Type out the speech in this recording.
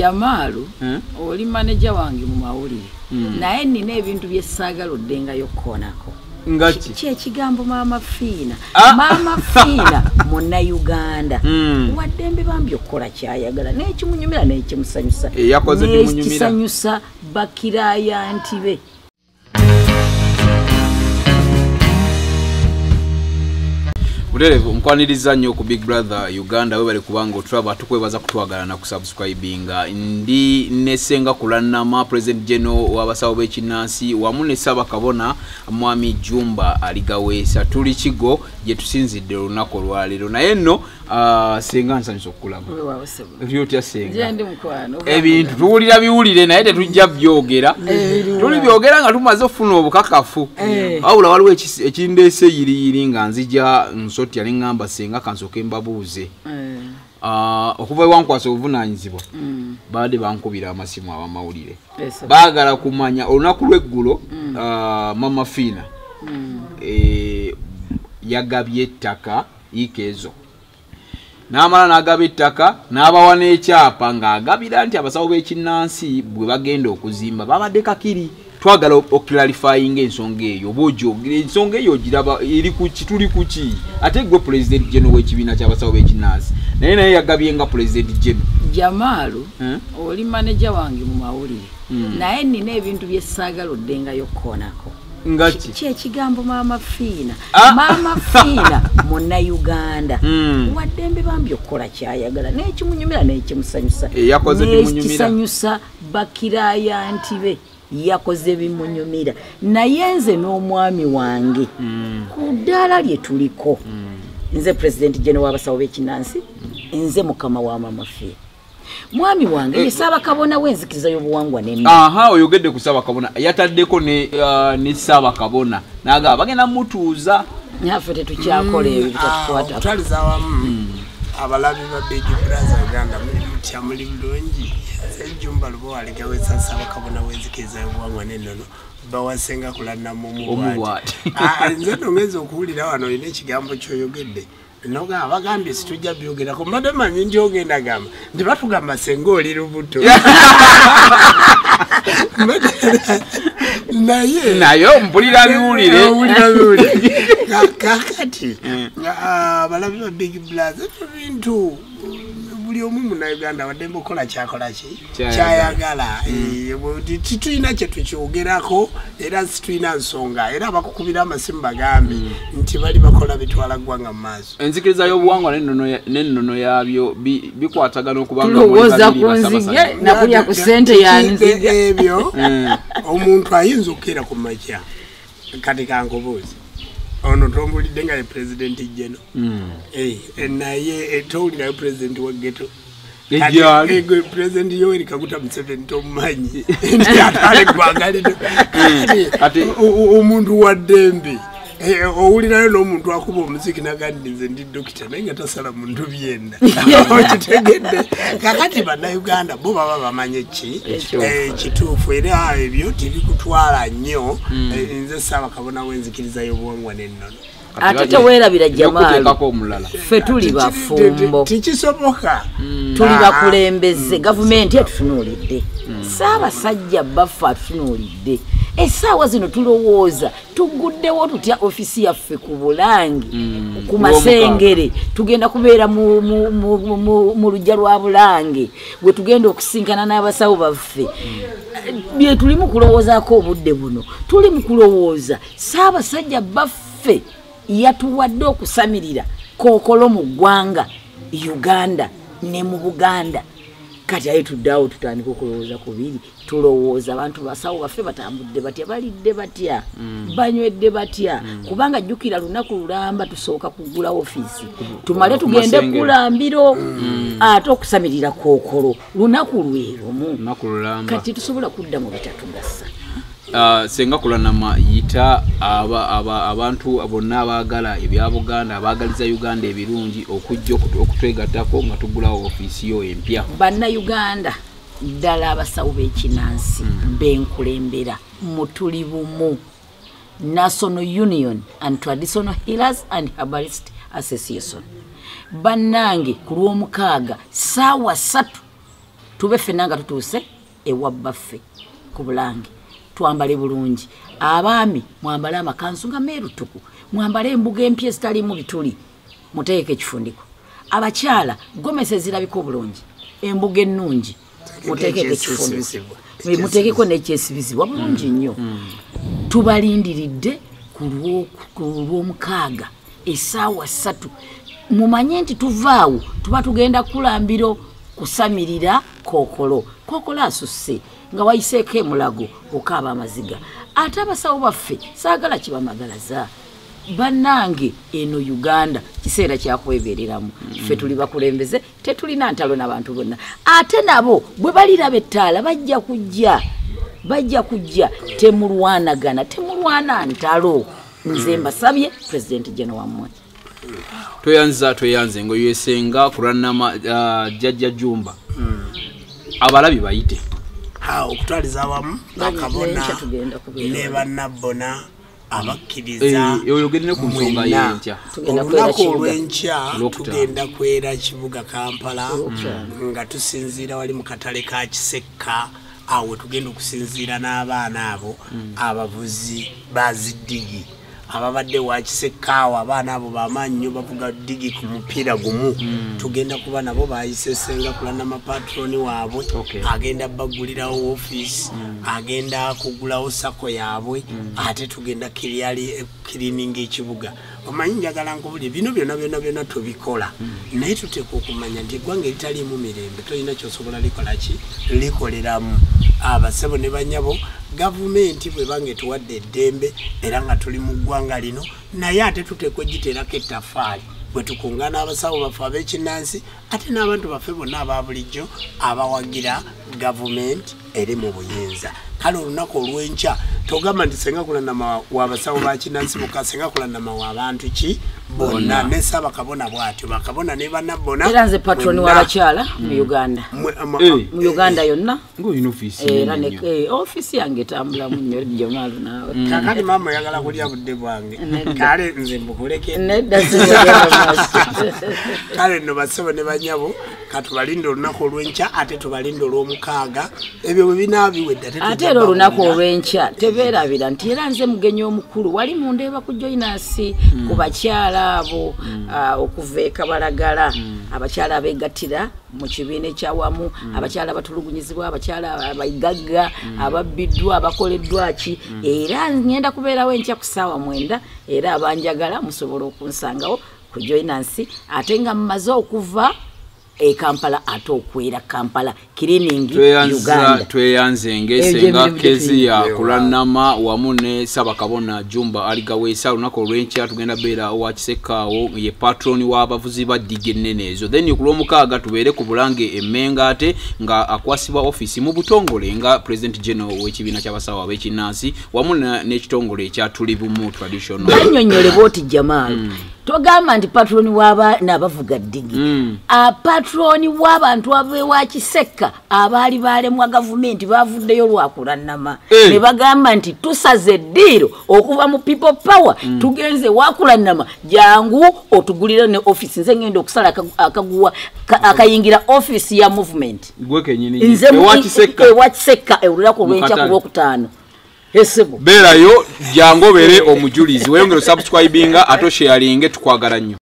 Jamalu oli manager wange mu mawulire naye nina ebintu bye saagala oddengayo konako ngaki ekigambo Mama Fina Mama Fina monna Uganda waddembe bambi okukola kyayagala n'ekimunyumira n'ekimusanyusa yakoze bimunyumira n'ekisanyusa bakiraya ntibe Buterevu mkwaniriza nnyo ku Big Brother Uganda we bali kubanga otraba tukwebaza kutwagala na kusubscribinga ndi nesenga kulanama President General w'abasawo b'ekinnansi wamu ne Ssaabakabona Mwami Jumba aligawesa tuli kigo gye tusinzidde olunaku lwaleero naye nno senga nsanyusa okukulaba byotya senga ebintu tuwulira biwulire naye tetujja byogera tuli byogera nga tumaze okufuna obukakafu wabula waliwo ekindeese yiriyiri nga nzija nsoti yali ngamba senga kansoke mbabuuze okuva wankwasa obuvunanyizibwa baade bankubira amasimu abamawulire baagala kumanya olunaku lw'eggulo Mama Fina yagabye ettaka ikezo n'amala n'agaba ettaka n'abawa n'ekyapa ng'agabira nti abasawo b'ekinnansi bwe bagenda okuzimba babadde kakiri twagala oklarifying ensonga eyo bojogera ensonga eyo giraba eri ku kituli kuki ate gwe President General w'ekibiina ky'abasawo b'ekinnansi naye yagabye nga President General Jamalu oli manager wange mu mawulire naye nina ebintu bye saagala oddengayo konako ngaki ekigambo Mama Fina Mama Fina monna Uganda waddembe bambi okukola kyayagala n'ekimunyumira n'ekimusanyusa yakoze bimunyumira n'ekisanyusa bakiraya ntibe yakoze bimunyumira naye nze n'omwami wange ku ddaala lye tuliko nze President General w'abasawo b'ekinnansi nze mukama wa Mama Fina mwami wange ye Ssaabakabona w'enzikiriza y'obuwangwa n'emmi oyogedde ku Ssaabakabona yataddeko ne Ssaabakabona n'agamba bagenda mutuuza naffe tetukyakola ebyo bitatukwata tutaliza awamu abalabi ba Big Brother Uganda mutya muli bulungi Jumba lubo aligawesa Ssaabakabona w'enzikiriza y'obuwangwa n'ennono bawasenga kulannamu omubwati nze nongeza okuwulira wano olina ekigambo ky'oyogedde noga abagambye situjja byogera ko madama nyingi ogenda gamba ndi batugamba senga oli lubuto nayo mpulira biwulire kakati abalabi ba Big Brother bintu buli omu mu Uganda wadembe okola kyakola kyayagala titulina kye tukyogerako era situlina nsonga era abakukubira amasimu bagambe nti bali bakola bitwala ggwanga mu maaso enzikiriza y'obuwangwa n'ennono yabyo bikwatagana okubanga tulowooza ku nzige nakulya ku ssente yanzige ebyo omuntu ayinza okukeera ku makya kati kankubuuzi ono tombulidde nga ye President General naye towulirayo President wa ghetto President Yoweri Kaguta Museveni tomumanyi nti atwale eggwanga lino omuntu wa ddembe owulirayo n'omuntu akuba omuziki nagandi nze ndi dokita naye nga tasala muntu byenda okitegedde kakati bannayuganda bo baba bamanye kituufu era ebyo tibikutwala nnyo nze Ssaabakabona w'enzikiriza y'obuwangwa n'ennono ate teweerabira Jamalu ffe tuli bafumbo tikisoboka tuli bakulembeze gavumenti etutunuulidde Ssaabasajja baffe atutunuulidde essaawa zino tulowooza tuguddewo tutya ofisi yaffe ku Bulangi ku Masengere tugenda kubeera mu lujja lwa Bulange bwe tugenda okusinkana n'abasawo baffe bye tulimu kulowoozaako obudde buno tuli mu kulowooza Ssaabasajja baffe yatuwadde okusamirira kookolo mu ggwanga Uganda ne mu Buganda kati aye tuddawo tutandika okulowooza kubiri tulowooza abantu basawo baffe batambudde batya balidde batya banywedde batya kubanga jjukira lunaku lulamba tusooka kugula ofiisi tumale tugende kulambiro ate okusamirira kookolo lunaku lwerumu kati tusobola kudda mu bitatugasa senga kulanama yita abantu bonna abaagala ebya Buganda abaagaliza Uganda ebirungi okujja okutwegattako nga tugulawo ofiisi yo empya banna Uganda ddala abasawo b'ekinnansi benkulembera mutuli bumu National Union and Traditional Healers and Herbalist Association bannange ku lw'omukaaga ssaawa 3 tube ffenna nga tutuuse ewa baffe ku Bulange twambale bulungi abaami mwambale amakanzu nga meerutuku mwambale embuga empya ezitalimu bituli muteeke ekifundiko abakyala gomese zirabika obulungi embuga ennungi muteekeko ekifundiko muteekeko n'ekyesibizibwa bulungi nnyo tubalindiridde ku lw'omukaaga essaawa 3 mumanye nti tuvaawo tuba tugenda kulambiro kusamirira kookolo asusse nga wayiseeko emulago okaaba amaziga ate abasawo baffe saagala kibamagalaza bannange eno Uganda kiseera kyakwebereramu ffe tuli bakulembeze tetulina ntalo n'abantu bonna ate nabo bwe baliraba ettaala bajja kujja temulwana ntalo nze mbasabye President General wammwe toyanze ngo yesenga kuranama jajja Jumba abalabi bayite okutwaliza awamu bakabona ne bannabona abakkiriza oyogedde ku nsonga y'enkya olunaku olw'enkya tugenda kwera kibuga Kampala nga tusinziira wali mu katale ka Kisekka awo tugenda okusinziira n'abaana abo abavuzi baziddigi ababadde wa Kisekka awo abaana abo bamaanyi bavuga digi ku mupiira gumu tugenda kuba nabo bayisesenga kulana mapatroni waabwe agenda bagulirawo office agenda kugulawo sako yaabwe ate tugenda cleaning ekibuga omanyi njagala nkubuli bino byonna tubikola naye tuteeka okumanya nti eggwanga eritaliimu mirembe tolina kyosobola likoleramu abasebo ne banyabo gavumenti bwe bange etuwadde eddembe era nga tuli mu ggwanga lino naye ate tuteekwa egiteerako ettafaali bwe tukungana abasawo baffe ab'ekinnansi ate n'abantu baffe bonna aba bulijjo abawagira gavumenti eri mu buyinza kale olunaku olw'enkya togamba nti senga kulanama w'abasawo ba kinnansi bokka senga kulanama w'abantu ki bonna ne Ssaabakabona bw'atyo bakabona ne bannabona era nze patroni w'abakyala mu Uganda mu Uganda yonna ng'olina office yange etambulamu nnyo Jamalu naawe kakati maama oyagala kulya budde bwange kale nze mbukuleke nedda kale nno bassebo ne banyabo katubalinde olunaku olw'enkya ate tubalinde olw'omukaaga ebyo bwe binaabiwedde ate era olunaku olw'enkya tebeerabira nti era nze mugenyi omukulu wali mundeeba ku joinasi ku bakyala abo okuva e Kabalagala abakyala abeegattira mu kibiina ekyawamu abakyala abatulugunyizibwa abakyala abayigagga ababbiddwa abakoleddwa ki era ngenda kubeerawo enkya ku ssaawa 9 era abanjagala musobola okunsangawo ku joinansi ate nga mumaze okuva Kampala ate okwera Kampala cleaning Uganda tweyanze ngesenga Kezia kulanama wamu ne Ssaabakabona Jumba aligaweesa olunaku olw'enkya tugenda beera owa Kisekkaawo ye patroni w'abavuzi ba digi ennene ezo then ku lw'omukaaga tubeere ku Bulange emmenga ate nga akwasibwa office mu butongole nga President General w'ekibiina ky'abasawo ab'ekinnansi wamu n'ekitongole ekya Tuli Bumu traditional annyonnyole bw'oti Jamalu togamba nti patroni n'abavuga digi patroni w'abantu abewa Kisekka abaali balemwa gavumenti bavuddeyo lwakulanama ne bagamba nti tusaze eddiiro okuva mu people power tugenze wakulanama jangu otugulira ne office nze ngenda okusala akaguwa akayingira office ya movement nze ewa Kisekka olunaku olw'enkya ku Lwokutaano beerayo jangu obeere omujulizi weyongere subscribinga ate sharinge tukwagala nnyo.